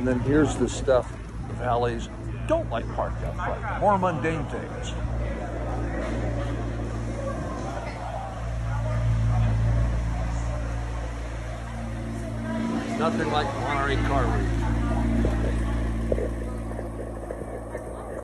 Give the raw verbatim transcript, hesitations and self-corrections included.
And then here's the stuff the valets don't like parked out front. More mundane things. Nothing like Ferrari car week.